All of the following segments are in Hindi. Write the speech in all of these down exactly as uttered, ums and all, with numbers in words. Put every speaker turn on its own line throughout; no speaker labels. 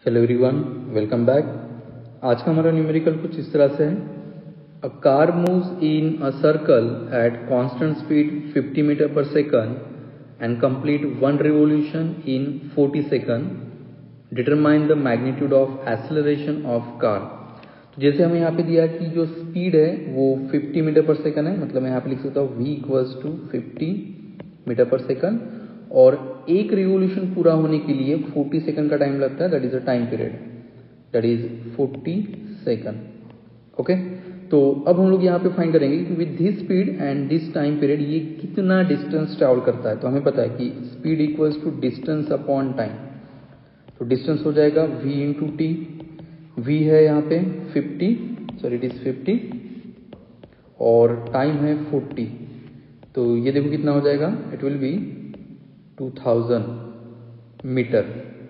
Hello everyone, welcome back. आज का हमारा न्यूमेरिकल कुछ इस तरह से है। A car moves in a circle at constant speed fifty metre per second and complete one revolution in forty second. Determine the magnitude of acceleration of car. तो जैसे हमें यहाँ पे दिया कि जो स्पीड है वो फिफ्टी मीटर पर सेकंड है, मतलब मैं यहाँ पे लिख सकता हूँ v equals to fifty metre per second, और एक रिवोल्यूशन पूरा होने के लिए फोर्टी सेकंड का टाइम लगता है। That is a time period, that is forty second. Okay, तो अब हम लोग यहाँ पे फाइंड करेंगे कि with this speed and this time period ये कितना डिस्टेंस ट्रैवल करता है। तो हमें पता है कि speed equals to distance upon time. तो डिस्टेंस हो जाएगा v इंटू टी। v है यहाँ पे fifty, sorry it is fifty, और टाइम है फोर्टी। तो ये देखो कितना हो जाएगा, it will be two thousand metre.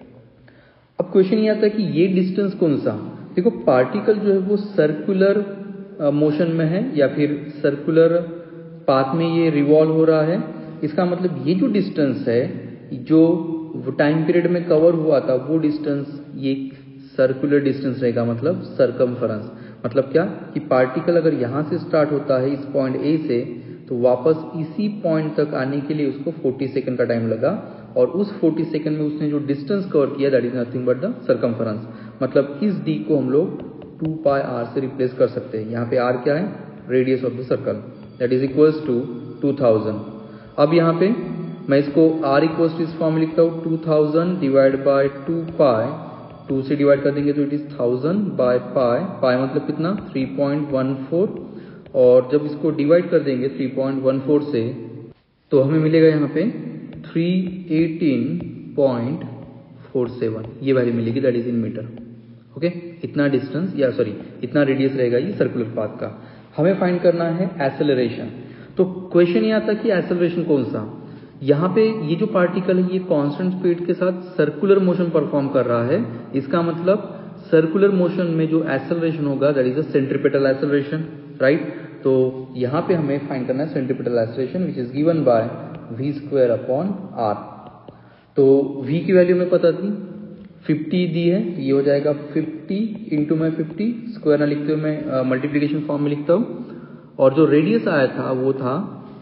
अब क्वेश्चन ये आता है कि ये डिस्टेंस कौन सा। देखो पार्टिकल जो है वो सर्कुलर मोशन में है या फिर सर्कुलर पाथ में ये रिवॉल्व हो रहा है। इसका मतलब ये जो डिस्टेंस है जो टाइम पीरियड में कवर हुआ था वो डिस्टेंस ये सर्कुलर डिस्टेंस रहेगा, मतलब सरकमफरेंस। मतलब क्या कि पार्टिकल अगर यहाँ से स्टार्ट होता है इस पॉइंट ए से, तो वापस इसी पॉइंट तक आने के लिए उसको फोर्टी सेकंड का टाइम लगा, और उस फोर्टी सेकंड में उसने जो डिस्टेंस कवर किया that is nothing but the circumference. मतलब इस डी को हम लोग टू पाई आर से रिप्लेस कर सकते हैं। यहाँ पे आर क्या है, radius of the circle, that is equals to two thousand. अब यहाँ पे मैं इसको आर इक्वल्स टू इस फॉर्म में लिखता हूँ, two thousand divide by two pi. Two से डिवाइड कर देंगे तो it is thousand bye pi. Pi मतलब कितना, थ्री पॉइंट वन फोर, और जब इसको डिवाइड कर देंगे थ्री पॉइंट वन फोर से तो हमें मिलेगा यहाँ पे three eighteen point four seven, ये वैल्यू मिलेगी, that is in metre. Okay, इतना डिस्टेंस या सॉरी इतना रेडियस रहेगा ये सर्कुलर पाथ का। हमें फाइंड करना है एक्सेलरेशन। तो क्वेश्चन ये आता कि एक्सेलरेशन कौन सा। यहाँ पे ये जो पार्टिकल है ये कांस्टेंट स्पीड के साथ सर्कुलर मोशन परफॉर्म कर रहा है। इसका मतलब सर्कुलर मोशन में जो एक्सेलरेशन होगा that is a centripetal acceleration, right. तो यहाँ पे हमें फाइंड करना है centripetal acceleration which is given by v square upon R. तो v की वैल्यू हमें पता थी, फिफ्टी दी है, ये हो जाएगा फिफ्टी इंटू में फिफ्टी, स्क्वायर ना लिखते हुए मैं मल्टीप्लीकेशन फॉर्म में लिखता हूँ, और जो रेडियस आया था वो था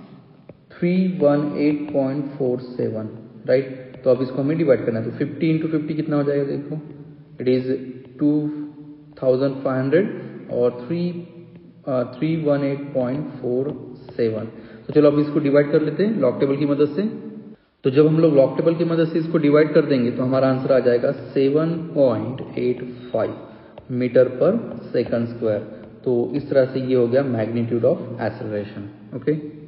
three one eight point four seven, right. तो अब इसको हमें डिवाइड करना है, तो फिफ्टी इंटू फिफ्टी कितना हो जाएगा, देखो it is two thousand five hundred और three three one eight point four seven. तो चलो अब इसको डिवाइड कर लेते हैं लॉग टेबल की मदद से। तो जब हम लोग लॉग टेबल की मदद से इसको डिवाइड कर देंगे तो हमारा आंसर आ जाएगा seven point eight five metre per second square. तो इस तरह से ये हो गया मैग्नीट्यूड ऑफ एक्सेलरेशन। ओके।